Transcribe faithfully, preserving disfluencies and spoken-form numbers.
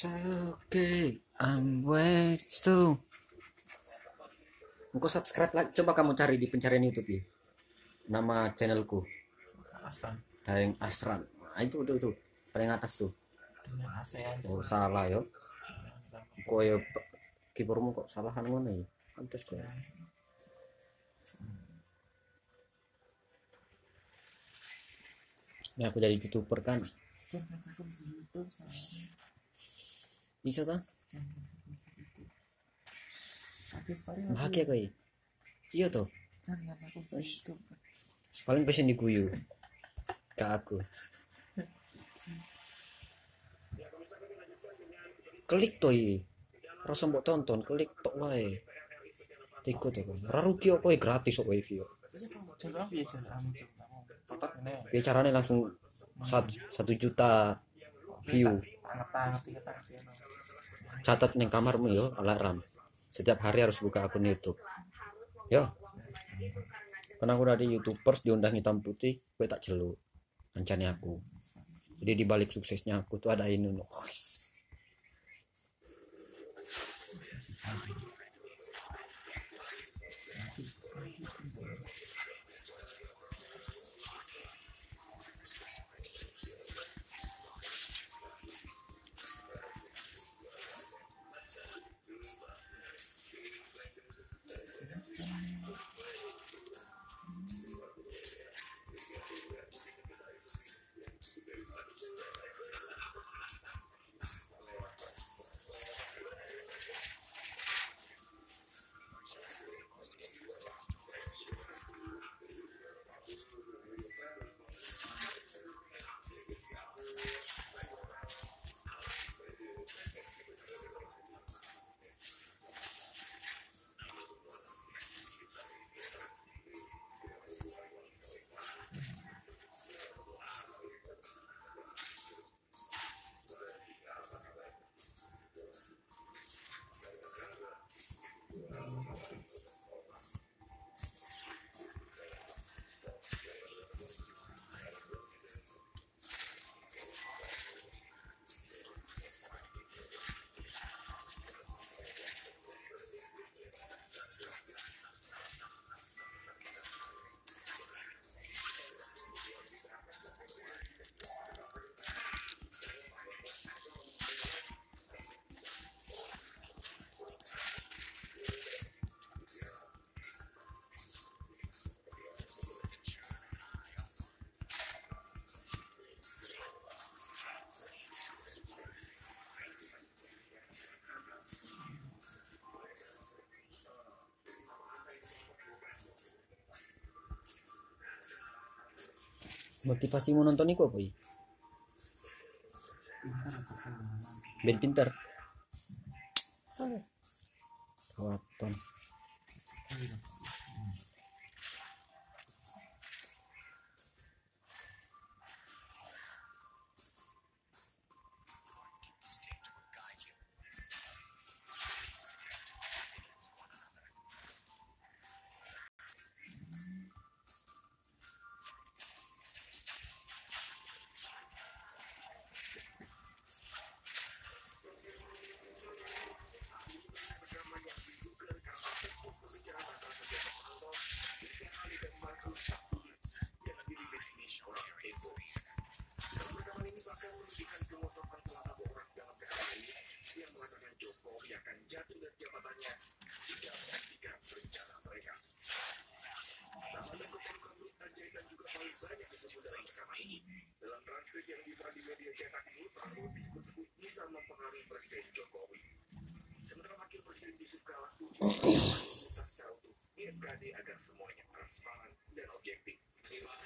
Okay, I'm way to. Engkau subscribe like, coba kamu cari di pencarian YouTube ya. Nama channelku. Aslan. Daeng Asran. Nah, itu tuh tuh paling atas tuh. Dengan ASEAN. Oh salah yo. Kok ya keyboardmu kok salahan ngono ya? Pantes kok. Nah, aku jadi YouTuber kan. Bisa tak? Bahagia kau ya? Iya toh. Paling pesen diguyu. Ke aku. Klik toh ya. Rasa mbok tonton, klik tok wae. Tiko tuh. Ora rugi kok gratis kok wifi. Jangan biasa kamu coba. Totok ini. Ya caranya langsung satu, satu juta view. Anget-anget kita. Catat nih kamarmu yo alarm. Setiap hari harus buka akun YouTube. Yo. Karena aku udah di YouTubers diundang hitam putih, gue tak celuk. Rencana aku. Jadi di balik suksesnya aku tuh ada ini. Oh, motivasimu nonton iku apa ya? Ben pinter. Waton. Dalam transkrip yang dimuat di media cetak ini, Prabowo disebut-sebut bisa mempengaruhi Presiden Jokowi. Sementara Wakil Presiden Yusuf Kala setuju memutar secara utuh M K D agar semuanya transparan dan objektif.